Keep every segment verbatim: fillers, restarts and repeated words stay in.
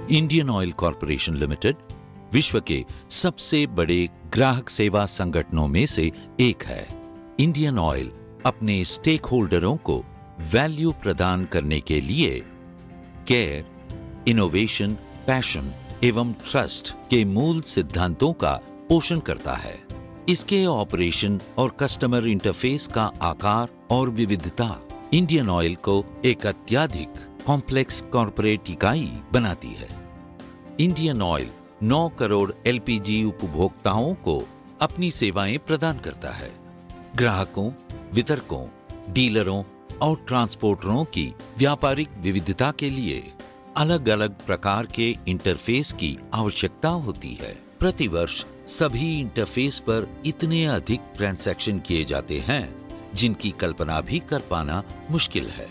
Indian oil corporation limited विश्व के सबसे बड़े ग्राहक सेवा संगठनों में से एक है। इंडियन ऑयल अपने स्टेक होल्डरों को वैल्यू प्रदान करने के लिए केयर, इनोवेशन, पैशन एवं ट्रस्ट के मूल सिद्धांतों का पोषण करता है। इसके ऑपरेशन और कस्टमर इंटरफेस का आकार और विविधता इंडियन ऑयल को एक अत्यधिक कॉम्प्लेक्स कॉर्पोरेट इकाई बनाती है। इंडियन ऑयल नौ करोड़ एलपीजी उपभोक्ताओं को अपनी सेवाएं प्रदान करता है। ग्राहकों, वितरकों, डीलरों और ट्रांसपोर्टरों की व्यापारिक विविधता के लिए अलग अलग प्रकार के इंटरफेस की आवश्यकता होती है। प्रतिवर्ष सभी इंटरफेस पर इतने अधिक ट्रांजैक्शन किए जाते हैं जिनकी कल्पना भी कर पाना मुश्किल है।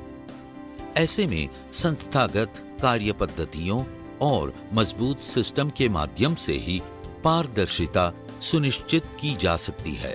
ऐसे में संस्थागत कार्य पद्धतियों और मजबूत सिस्टम के माध्यम से ही पारदर्शिता सुनिश्चित की जा सकती है।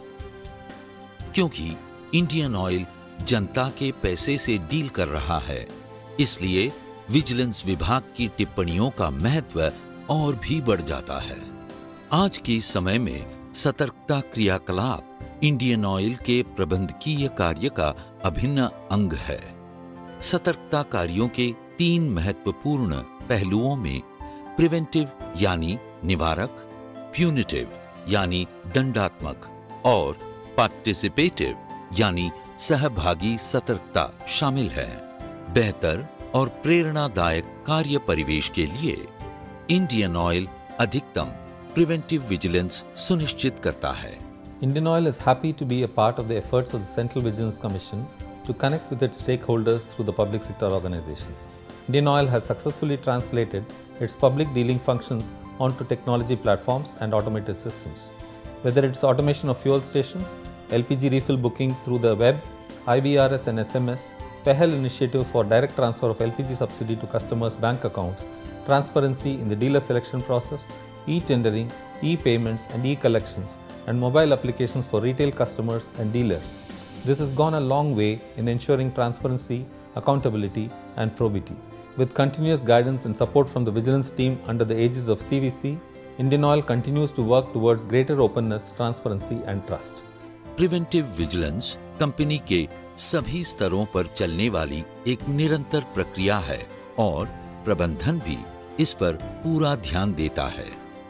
क्योंकि इंडियन ऑयल जनता के पैसे से डील कर रहा है, इसलिए विजिलेंस विभाग की टिप्पणियों का महत्व और भी बढ़ जाता है। आज के समय में सतर्कता क्रियाकलाप इंडियन ऑयल के प्रबंधकीय कार्य का अभिन्न अंग है। सतर्कता कार्यों के तीन महत्वपूर्ण पहलुओं में प्रिवेंटिव यानी निवारक, प्यूनिटिव यानी दंडात्मक और पार्टिसिपेटिव यानी सहभागी सतर्कता शामिल है। बेहतर और प्रेरणादायक कार्य परिवेश के लिए इंडियन ऑयल अधिकतम प्रिवेंटिव विजिलेंस सुनिश्चित करता है। Indian Oil is happy to be a part of the efforts of the Central Vigilance Commission to connect with its stakeholders through the public sector organizations. Indian Oil has successfully translated its public dealing functions onto technology platforms and automated systems. Whether it's automation of fuel stations, L P G refill booking through the web, I B R S and S M S, Pehal initiative for direct transfer of L P G subsidy to customers' bank accounts, transparency in the dealer selection process, e-tendering, e-payments and e-collections, and mobile applications for retail customers and dealers. This has gone a long way in ensuring transparency, accountability and probity. With continuous guidance and support from the vigilance team under the aegis of C V C, Indian Oil continues to work towards greater openness, transparency and trust. Preventive vigilance company के सभी स्तरों पर चलने वाली एक निरंतर प्रक्रिया है और प्रबंधन भी इस पर पूरा ध्यान देता है।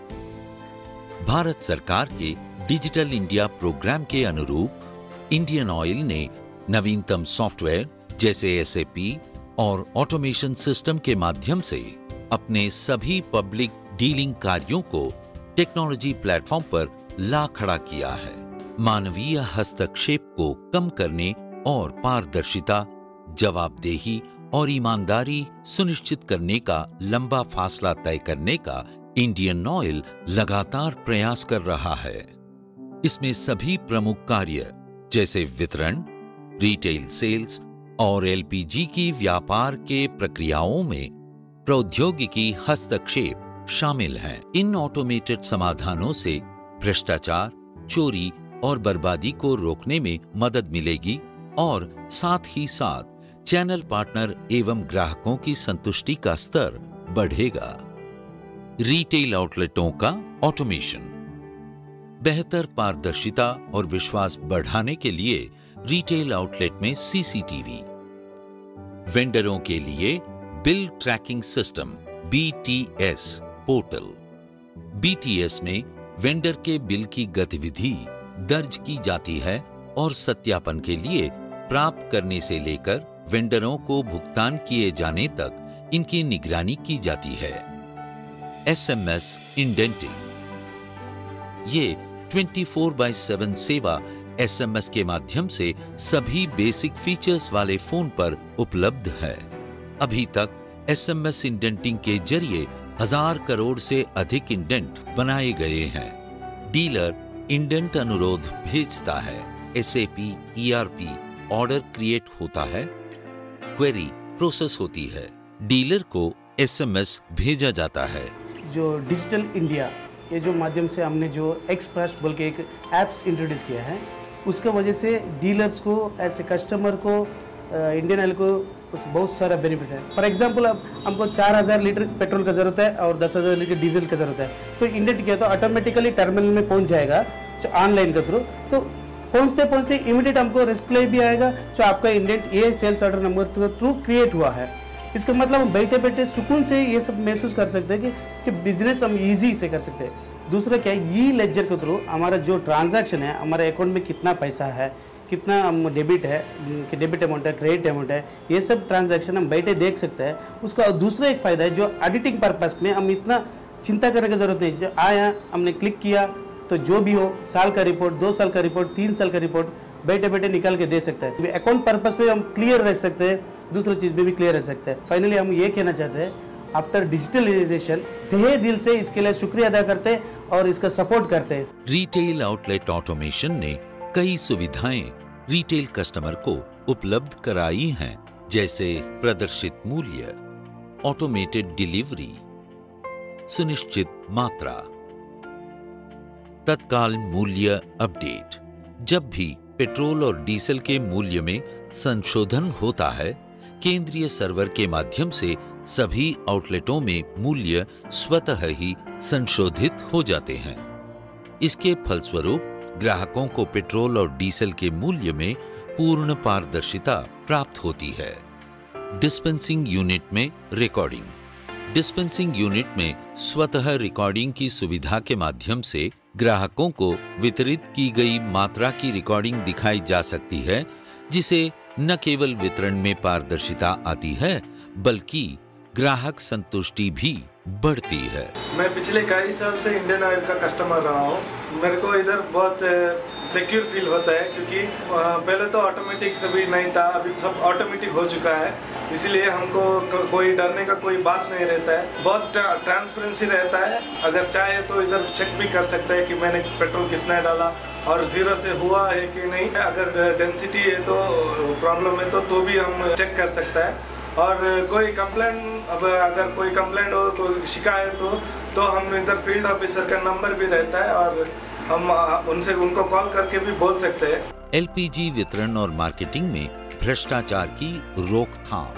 भारत सरकार के डिजिटल इंडिया प्रोग्राम के अनुरूप इंडियन ऑयल ने नवीनतम सॉफ्टवेयर जैसे एस ए पी और ऑटोमेशन सिस्टम के माध्यम से अपने सभी पब्लिक डीलिंग कार्यों को टेक्नोलॉजी प्लेटफॉर्म पर ला खड़ा किया है। मानवीय हस्तक्षेप को कम करने और पारदर्शिता, जवाबदेही और ईमानदारी सुनिश्चित करने का लंबा फासला तय करने का इंडियन ऑयल लगातार प्रयास कर रहा है। इसमें सभी प्रमुख कार्य जैसे वितरण, रिटेल सेल्स और एल पी जी की व्यापार के प्रक्रियाओं में प्रौद्योगिकी हस्तक्षेप शामिल हैं। इन ऑटोमेटेड समाधानों से भ्रष्टाचार, चोरी और बर्बादी को रोकने में मदद मिलेगी और साथ ही साथ चैनल पार्टनर एवं ग्राहकों की संतुष्टि का स्तर बढ़ेगा। रिटेल आउटलेटों का ऑटोमेशन। बेहतर पारदर्शिता और विश्वास बढ़ाने के लिए रिटेल आउटलेट में सी सी टी वी, वेंडरों के लिए bill tracking system B T S portal. B T S में वेंडर के बिल की गतिविधि दर्ज की जाती है और सत्यापन के लिए प्राप्त करने से लेकर वेंडरों को भुगतान किए जाने तक इनकी निगरानी की जाती है। एस एम एस इंडेंटिंग, ये चौबीस बाय सात सेवा एस एम एस के माध्यम से सभी बेसिक फीचर्स वाले फोन पर उपलब्ध है। अभी तक एस एम एस इंडेंटिंग के जरिए हजार करोड़ से अधिक इंडेंट बनाए गए हैं। डीलर इंडेंट अनुरोध भेजता है, S A P, E R P order create होता है, क्वेरी प्रोसेस होती है, डीलर को एस एम एस भेजा जाता है। जो डिजिटल इंडिया ये जो माध्यम से हमने जो एक्सप्रेस बोल के एक ऐप्स इंट्रोड्यूस किया है, उसका वजह से डीलर्स को ऐसे कस्टमर को इंडियन ऑयल को उस बहुत सारा बेनिफिट है। फॉर एग्जांपल अब हमको चार हज़ार लीटर पेट्रोल का ज़रूरत है और दस हज़ार लीटर डीजल का ज़रूरत है, तो इंडेंट किया तो ऑटोमेटिकली टर्मिनल में पहुंच जाएगा ऑनलाइन के थ्रू। तो पहुंचते पहुंचते इमीडिएट हमको रिप्लाई भी आएगा जो आपका इंडेंट ये सेल्स ऑर्डर नंबर के थ्रू क्रिएट हुआ है। इसका मतलब हम बैठे बैठे सुकून से ये सब महसूस कर सकते हैं कि, कि बिजनेस हम ईजी से कर सकते हैं। दूसरा क्या है, ई लेजर के थ्रू हमारा जो ट्रांजैक्शन है, हमारे अकाउंट में कितना पैसा है, कितना हम डेबिट है, कि डेबिट अमाउंट है, क्रेडिट अमाउंट है, ये सब ट्रांजैक्शन हम बैठे देख सकते हैं। उसका दूसरा एक फ़ायदा है जो ऑडिटिंग पर्पस में हम इतना चिंता करने की ज़रूरत नहीं। जो आया हमने क्लिक किया तो जो भी हो, साल का रिपोर्ट, दो साल का रिपोर्ट, तीन साल का रिपोर्ट बैठे बैठे निकाल के दे सकते हैं। अकाउंट पर्पस पे हम क्लियर रह सकते हैं, दूसरी चीज़ में भी क्लियर रह सकते हैं। फाइनली हम ये कहना चाहते हैं, आफ्टर डिजिटलाइजेशन तहे दिल से इसके लिए शुक्रिया अदा करते हैं और इसका सपोर्ट करते हैं। रिटेल आउटलेट ऑटोमेशन ने कई सुविधाएं रिटेल कस्टमर को उपलब्ध कराई हैं, जैसे प्रदर्शित मूल्य, ऑटोमेटेड डिलीवरी, सुनिश्चित मात्रा, तत्काल मूल्य अपडेट। जब भी पेट्रोल और डीजल के मूल्य में संशोधन होता है, केंद्रीय सर्वर के माध्यम से सभी आउटलेटों में मूल्य स्वतः ही संशोधित हो जाते हैं। इसके फलस्वरूप ग्राहकों को पेट्रोल और डीजल के मूल्य में पूर्ण पारदर्शिता प्राप्त होती है। डिस्पेंसिंग यूनिट में रिकॉर्डिंग। डिस्पेंसिंग यूनिट में स्वतः रिकॉर्डिंग की सुविधा के माध्यम से ग्राहकों को वितरित की गई मात्रा की रिकॉर्डिंग दिखाई जा सकती है, जिसे न केवल वितरण में पारदर्शिता आती है बल्कि ग्राहक संतुष्टि भी बढ़ती है। मैं पिछले कई साल से इंडियन ऑयल का कस्टमर रहा हूँ। मेरे को इधर बहुत सिक्योर फील होता है, क्योंकि पहले तो ऑटोमेटिक सभी नहीं था, अभी सब ऑटोमेटिक हो चुका है। इसीलिए हमको कोई डरने का कोई बात नहीं रहता है, बहुत ट्रांसपेरेंसी रहता है। अगर चाहे तो इधर चेक भी कर सकता है कि मैंने पेट्रोल कितना डाला और जीरो से हुआ है कि नहीं। अगर डेंसिटी है तो प्रॉब्लम है तो तो भी हम चेक कर सकता है। और कोई कंप्लेंट, अब अगर कोई कंप्लेंट हो, कोई शिकायत हो, तो हम इधर फील्ड ऑफिसर का नंबर भी रहता है और हम उनसे उनको कॉल करके भी बोल सकते हैं। एलपीजी वितरण और मार्केटिंग में भ्रष्टाचार की रोकथाम।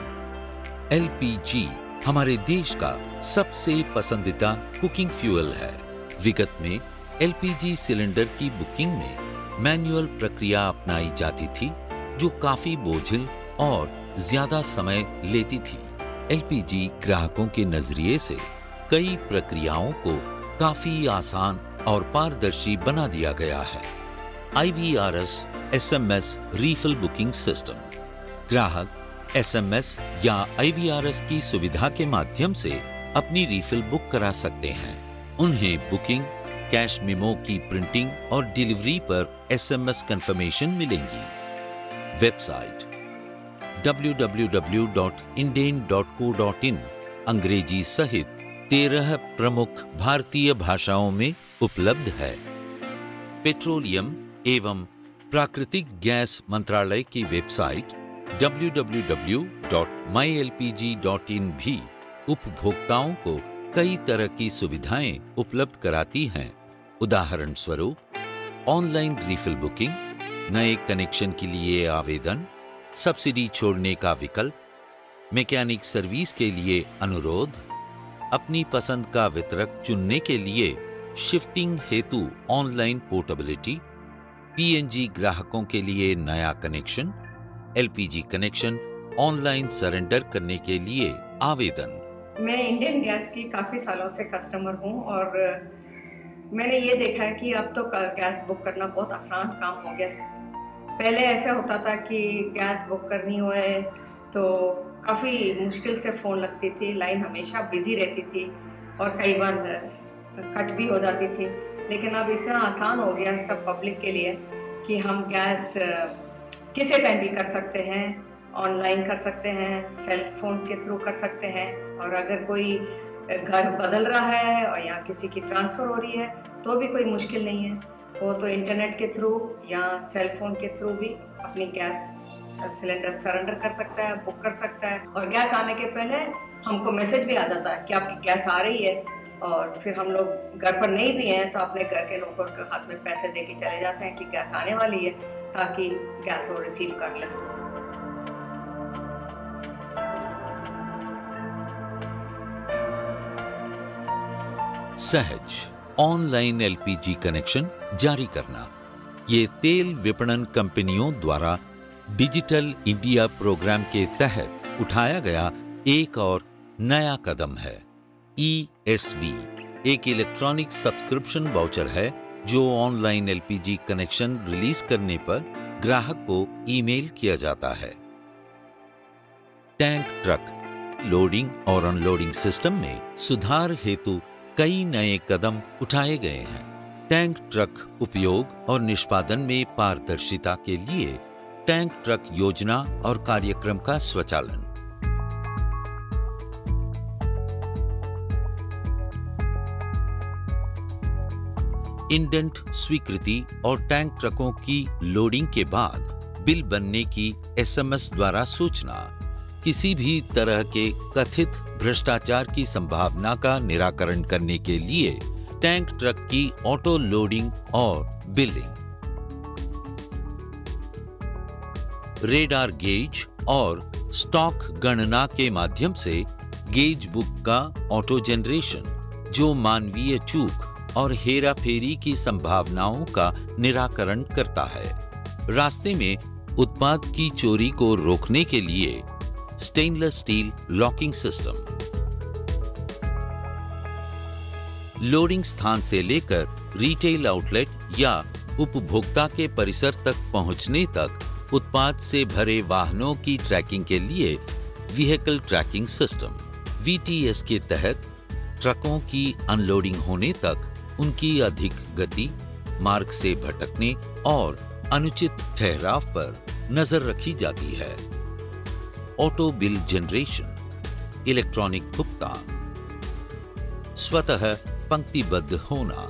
एलपीजी हमारे देश का सबसे पसंदीदा कुकिंग फ्यूल है। विगत में एलपीजी सिलेंडर की बुकिंग में मैन्युअल प्रक्रिया अपनाई जाती थी, जो काफी बोझिल और ज्यादा समय लेती थी। एलपीजी ग्राहकों के नजरिए से कई प्रक्रियाओं को काफी आसान और पारदर्शी बना दिया गया है। IVRS SMS refill booking system. ग्राहक एसएमएस या आईवीआरएस की सुविधा के माध्यम से अपनी रीफिल बुक करा सकते हैं। उन्हें बुकिंग, कैश मेमो की प्रिंटिंग और डिलीवरी पर एसएमएस कंफर्मेशन मिलेंगी। Website W W W dot Indane dot co dot in अंग्रेजी सहित तेरह प्रमुख भारतीय भाषाओं में उपलब्ध है। पेट्रोलियम एवं प्राकृतिक गैस मंत्रालय की website W W W dot my L P G dot in भी उपभोक्ताओं को कई तरह की सुविधाएं उपलब्ध कराती हैं। उदाहरण स्वरूप ऑनलाइन रीफिल बुकिंग, नए कनेक्शन के लिए आवेदन, सब्सिडी छोड़ने का विकल्प, मैकेनिक सर्विस के लिए अनुरोध, अपनी पसंद का वितरक चुनने के लिए शिफ्टिंग हेतु ऑनलाइन पोर्टेबिलिटी, पीएनजी ग्राहकों के लिए नया connection, LPG connection online surrender करने के लिए आवेदन। मैं इंडियन गैस की काफ़ी सालों से कस्टमर हूं और मैंने ये देखा है कि अब तो गैस बुक करना बहुत आसान काम हो गया। पहले ऐसा होता था कि गैस बुक करनी हो तो काफ़ी मुश्किल से फ़ोन लगती थी, लाइन हमेशा बिज़ी रहती थी और कई बार कट भी हो जाती थी। लेकिन अब इतना आसान हो गया सब पब्लिक के लिए कि हम गैस किसी टाइम भी कर सकते हैं, ऑनलाइन कर सकते हैं, सेल फोन के थ्रू कर सकते हैं। और अगर कोई घर बदल रहा है और या किसी की ट्रांसफ़र हो रही है तो भी कोई मुश्किल नहीं है, वो तो इंटरनेट के थ्रू या सेल फोन के थ्रू भी अपनी गैस सिलेंडर सरेंडर कर सकता है, बुक कर सकता है। और गैस आने के पहले हमको मैसेज भी आ जाता है कि आपकी गैस आ रही है, और फिर हम लोग घर पर नहीं भी हैं तो अपने घर के लोगों के हाथ में पैसे दे के चले जाते हैं कि गैस आने वाली है, ताकि गैस वो रिसीव कर लें। सहज ऑनलाइन एलपीजी कनेक्शन जारी करना। ये तेल विपणन कंपनियों द्वारा डिजिटल इंडिया प्रोग्राम के तहत उठाया गया एक और नया कदम है। ई एस वी एक इलेक्ट्रॉनिक सब्सक्रिप्शन वाउचर है जो ऑनलाइन एलपीजी कनेक्शन रिलीज करने पर ग्राहक को ईमेल किया जाता है। टैंक ट्रक लोडिंग और अनलोडिंग सिस्टम में सुधार हेतु कई नए कदम उठाए गए हैं। टैंक ट्रक उपयोग और निष्पादन में पारदर्शिता के लिए टैंक ट्रक योजना और कार्यक्रम का स्वचालन। इंडेंट स्वीकृति और टैंक ट्रकों की लोडिंग के बाद बिल बनने की एसएमएस द्वारा सूचना। किसी भी तरह के कथित भ्रष्टाचार की संभावना का निराकरण करने के लिए टैंक ट्रक की ऑटो लोडिंग और बिलिंग। रेडार गेज और स्टॉक गणना के माध्यम से गेज बुक का ऑटो जनरेशन, जो मानवीय चूक और हेराफेरी की संभावनाओं का निराकरण करता है। रास्ते में उत्पाद की चोरी को रोकने के लिए stainless steel locking system. Loading स्थान से लेकर रिटेल आउटलेट या उपभोक्ता के परिसर तक पहुंचने तक उत्पाद से भरे वाहनों की ट्रैकिंग के लिए vehicle tracking system. V T S के तहत ट्रकों की अनलोडिंग होने तक उनकी अधिक गति, मार्ग से भटकने और अनुचित ठहराव पर नजर रखी जाती है। ऑटो बिल जनरेशन, इलेक्ट्रॉनिक भुगतान, स्वतः पंक्तिबद्ध होना,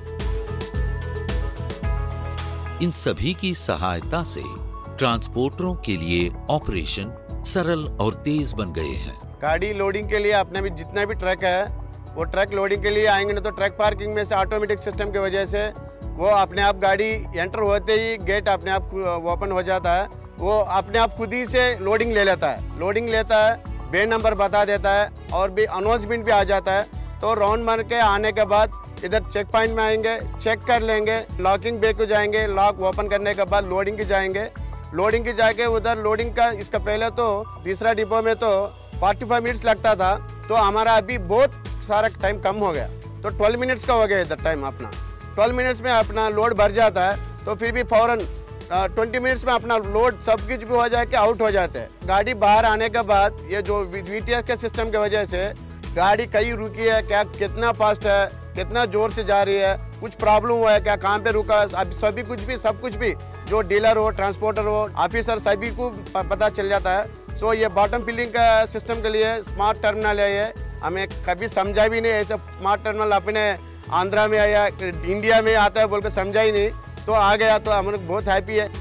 इन सभी की सहायता से ट्रांसपोर्टरों के लिए ऑपरेशन सरल और तेज बन गए हैं। गाड़ी लोडिंग के लिए अपने भी जितना भी ट्रक है वो ट्रक लोडिंग के लिए आएंगे ना, तो ट्रक पार्किंग में से ऑटोमेटिक सिस्टम की वजह से वो अपने आप गाड़ी एंटर होते ही गेट अपने आप ओपन हो जाता है। वो अपने आप खुद ही से लोडिंग ले लेता है लोडिंग लेता है बे नंबर बता देता है और भी अनाउंसमेंट भी आ जाता है। तो राउंड मार के आने के बाद इधर चेक पॉइंट में आएंगे, चेक कर लेंगे, लॉकिंग बे को जाएंगे, लॉक ओपन करने के बाद लोडिंग की जाएंगे। लोडिंग की जाके उधर लोडिंग का इसका पहले तो तीसरा डिपो में तो पैंतालीस मिनट्स लगता था, तो हमारा अभी बहुत सारा टाइम कम हो गया, तो बारह मिनट्स का हो गया इधर टाइम अपना। बारह मिनट्स में अपना लोड भर जाता है, तो फिर भी फौरन बीस मिनट्स में अपना लोड सब कुछ भी हो जाए कि आउट हो जाते हैं। गाड़ी बाहर आने के बाद ये जो वी टी एस के सिस्टम की वजह से गाड़ी कहीं रुकी है क्या, कितना फास्ट है, कितना जोर से जा रही है, कुछ प्रॉब्लम हुआ है क्या, कहाँ पे रुका, अब सभी कुछ भी सब कुछ भी जो डीलर हो, ट्रांसपोर्टर हो, ऑफिसर सभी को पता चल जाता है। सो ये बॉटम फिलिंग का सिस्टम के लिए स्मार्ट टर्मिनल है। ये हमें कभी समझा भी नहीं, ऐसा स्मार्ट टर्मिनल अपने आंध्रा में या इंडिया में आता है बोल कर समझा ही नहीं, तो आ गया, तो हम लोग बहुत हैप्पी है।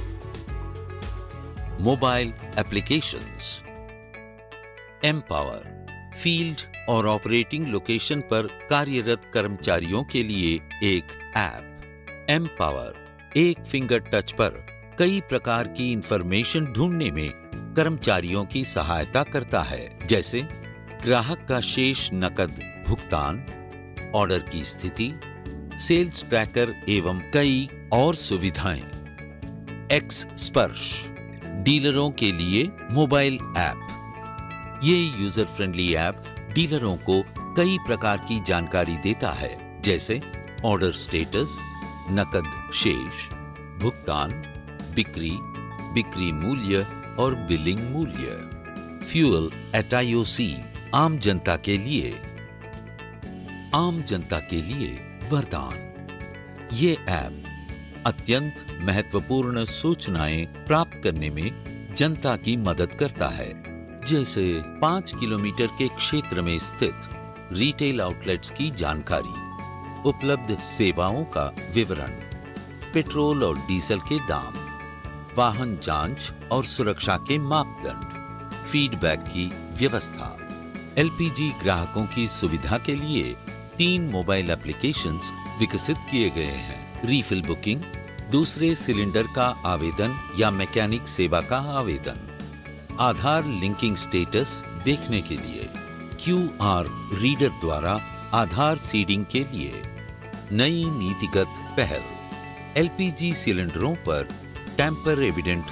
मोबाइल एप्लीकेशंस, एम्पावर फील्ड और ऑपरेटिंग लोकेशन पर कार्यरत कर्मचारियों के लिए एक ऐप। एम्पावर एक फिंगर टच पर कई प्रकार की इंफॉर्मेशन ढूंढने में कर्मचारियों की सहायता करता है, जैसे ग्राहक का शेष नकद भुगतान, ऑर्डर की स्थिति, सेल्स ट्रैकर एवं कई और सुविधाएं। एक्स स्पर्श डीलरों के लिए मोबाइल ऐप। ये यूजर फ्रेंडली ऐप डीलरों को कई प्रकार की जानकारी देता है, जैसे ऑर्डर स्टेटस, नकद शेष, भुगतान, बिक्री, बिक्री मूल्य और बिलिंग मूल्य। फ्यूल एट आई ओ सी आम जनता के लिए आम जनता के लिए वरदान। ये ऐप अत्यंत महत्वपूर्ण सूचनाएं प्राप्त करने में जनता की मदद करता है, जैसे पाँच किलोमीटर के क्षेत्र में स्थित रिटेल आउटलेट्स की जानकारी, उपलब्ध सेवाओं का विवरण, पेट्रोल और डीजल के दाम, वाहन जांच और सुरक्षा के मापदंड, फीडबैक की व्यवस्था। एल पी जी ग्राहकों की सुविधा के लिए तीन मोबाइल एप्लीकेशंस विकसित किए गए हैं। रीफिल बुकिंग, दूसरे सिलेंडर का आवेदन या मैकेनिक सेवा का आवेदन, आधार लिंकिंग स्टेटस देखने के लिए, क्यू आर रीडर द्वारा आधार सीडिंग के लिए, नई नीतिगत पहल, एलपीजी सिलेंडरों पर टैंपर एविडेंट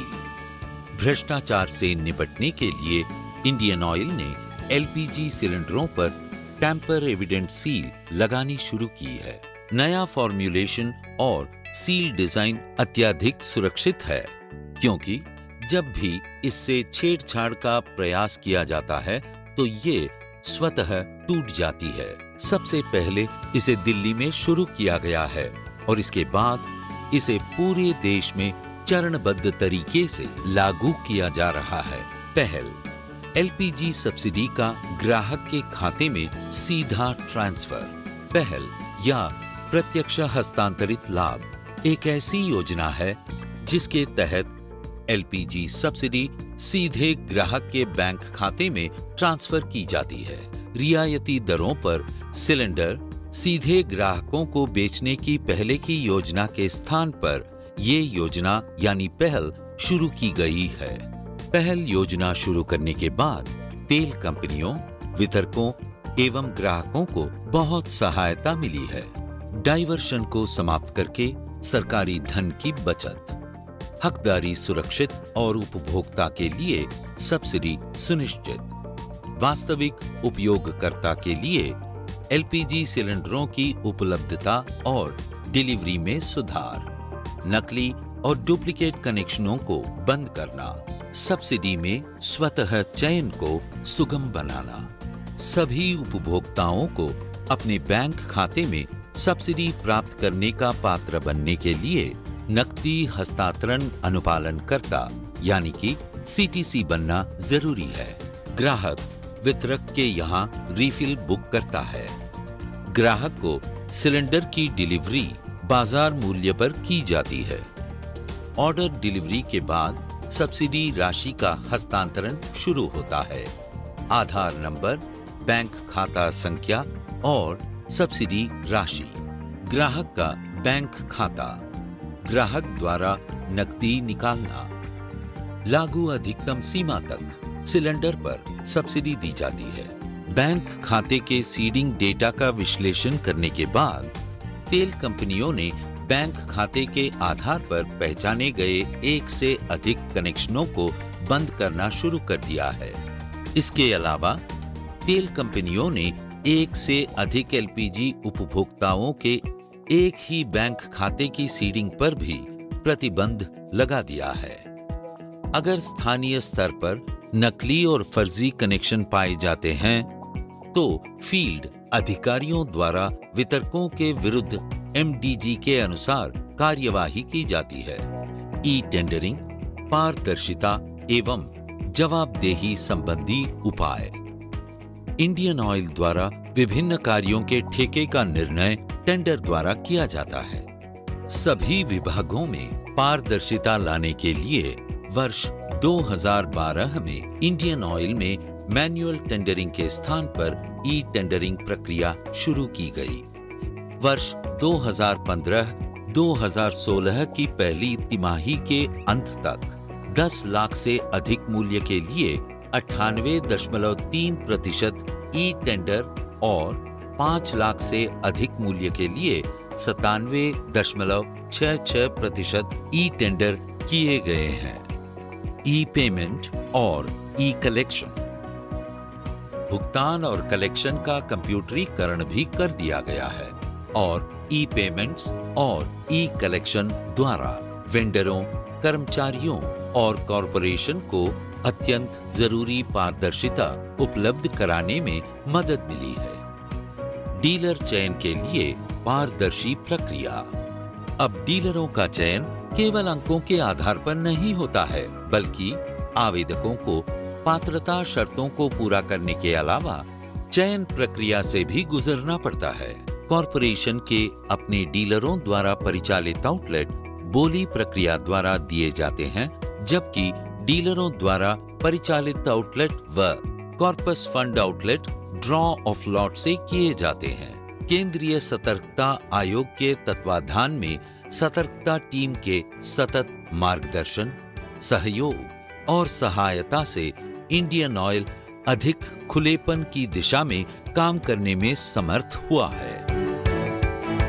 सील। भ्रष्टाचार से निपटने के लिए इंडियन ऑयल ने एलपीजी सिलेंडरों पर टैंपर एविडेंट सील लगानी शुरू की है। नया फॉर्म्यूलेशन और सील डिजाइन अत्यधिक सुरक्षित है, क्योंकि जब भी इससे छेड़छाड़ का प्रयास किया जाता है तो ये स्वतः टूट जाती है। सबसे पहले इसे दिल्ली में शुरू किया गया है और इसके बाद इसे पूरे देश में चरणबद्ध तरीके से लागू किया जा रहा है। पहल, एलपीजी सब्सिडी का ग्राहक के खाते में सीधा ट्रांसफर। पहल या प्रत्यक्ष हस्तांतरित लाभ एक ऐसी योजना है जिसके तहत एलपीजी सब्सिडी सीधे ग्राहक के बैंक खाते में ट्रांसफर की जाती है। रियायती दरों पर सिलेंडर सीधे ग्राहकों को बेचने की पहले की योजना के स्थान पर ये योजना यानी पहल शुरू की गई है। पहल योजना शुरू करने के बाद तेल कंपनियों, वितरकों एवं ग्राहकों को बहुत सहायता मिली है। डाइवर्शन को समाप्त करके सरकारी धन की बचत, हकदारी सुरक्षित और उपभोक्ता के लिए सब्सिडी सुनिश्चित, वास्तविक उपयोगकर्ता के लिए एलपीजी सिलेंडरों की उपलब्धता और डिलीवरी में सुधार, नकली और डुप्लीकेट कनेक्शनों को बंद करना, सब्सिडी में स्वतः चयन को सुगम बनाना, सभी उपभोक्ताओं को अपने बैंक खाते में सब्सिडी प्राप्त करने का पात्र बनने के लिए नकदी हस्तांतरण अनुपालनकर्ता यानी कि सीटीसी बनना जरूरी है। ग्राहक वितरक के यहाँ रिफिल बुक करता है। ग्राहक को सिलेंडर की डिलीवरी बाजार मूल्य पर की जाती है। ऑर्डर डिलीवरी के बाद सब्सिडी राशि का हस्तांतरण शुरू होता है। आधार नंबर, बैंक खाता संख्या और सब्सिडी राशि, ग्राहक का बैंक खाता, ग्राहक द्वारा नकदी निकालना, लागू अधिकतम सीमा तक सिलेंडर पर सब्सिडी दी जाती है। बैंक खाते के सीडिंग डेटा का विश्लेषण करने के बाद तेल कंपनियों ने बैंक खाते के आधार पर पहचाने गए एक से अधिक कनेक्शनों को बंद करना शुरू कर दिया है। इसके अलावा तेल कंपनियों ने एक से अधिक एलपीजी उपभोक्ताओं के एक ही बैंक खाते की सीडिंग पर भी प्रतिबंध लगा दिया है। अगर स्थानीय स्तर पर नकली और फर्जी कनेक्शन पाए जाते हैं तो फील्ड अधिकारियों द्वारा वितरकों के विरुद्ध एमडीजी के अनुसार कार्यवाही की जाती है। ई टेंडरिंग, पारदर्शिता एवं जवाबदेही संबंधी उपाय। इंडियन ऑयल द्वारा विभिन्न कार्यों के ठेके का निर्णय टेंडर द्वारा किया जाता है। सभी विभागों में पारदर्शिता लाने के लिए वर्ष दो हज़ार बारह में इंडियन ऑयल में मैन्युअल टेंडरिंग के स्थान पर ई टेंडरिंग प्रक्रिया शुरू की गई। वर्ष दो हज़ार पंद्रह दो हज़ार सोलह की पहली तिमाही के अंत तक दस लाख से अधिक मूल्य के लिए अट्ठानवे दशमलव तीन प्रतिशत ई टेंडर और पाँच लाख से अधिक मूल्य के लिए सतानवे दशमलव छह छह प्रतिशत ई टेंडर किए गए हैं। ई पेमेंट और ई कलेक्शन, भुगतान और कलेक्शन का कंप्यूटरीकरण भी कर दिया गया है और ई पेमेंट्स और ई कलेक्शन द्वारा वेंडरों, कर्मचारियों और कॉरपोरेशन को अत्यंत जरूरी पारदर्शिता उपलब्ध कराने में मदद मिली है। डीलर चयन के लिए पारदर्शी प्रक्रिया। अब डीलरों का चयन केवल अंकों के आधार पर नहीं होता है, बल्कि आवेदकों को पात्रता शर्तों को पूरा करने के अलावा चयन प्रक्रिया से भी गुजरना पड़ता है। कॉरपोरेशन के अपने डीलरों द्वारा परिचालित आउटलेट बोली प्रक्रिया द्वारा दिए जाते हैं, जबकि डीलरों द्वारा परिचालित आउटलेट व corpus fund outlet draw of lot से किए जाते हैं। केंद्रीय सतर्कता आयोग के तत्वाधान में सतर्कता टीम के सतत मार्गदर्शन, सहयोग और सहायता से इंडियन ऑयल अधिक खुलेपन की दिशा में काम करने में समर्थ हुआ है।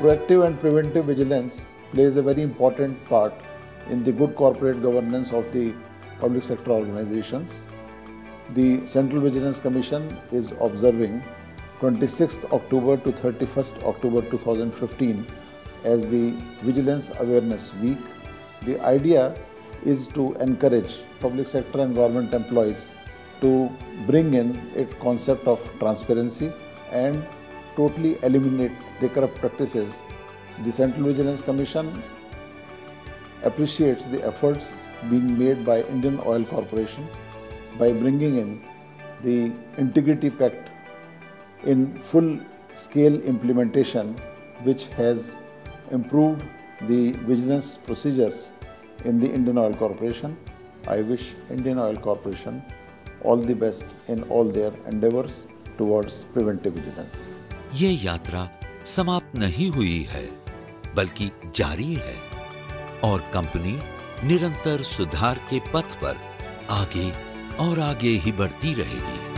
proactive and preventive vigilance plays a very important part in the good corporate governance of the public sector organizations. The Central Vigilance Commission is observing twenty-sixth October to thirty-first October two thousand fifteen as the Vigilance Awareness Week. The idea is to encourage public sector and government employees to bring in a concept of transparency and totally eliminate the corrupt practices. The Central Vigilance Commission appreciates the efforts being made by Indian Oil Corporation by bringing in the Integrity Pact in full scale implementation, which has improved the vigilance procedures in the Indian Oil Corporation. I wish Indian Oil Corporation all the best in all their endeavors towards preventive vigilance. ये यात्रा समाप्त नहीं हुई है, बल्कि जारी है और कंपनी निरंतर सुधार के पथ पर आगे और आगे ही बढ़ती रहेगी।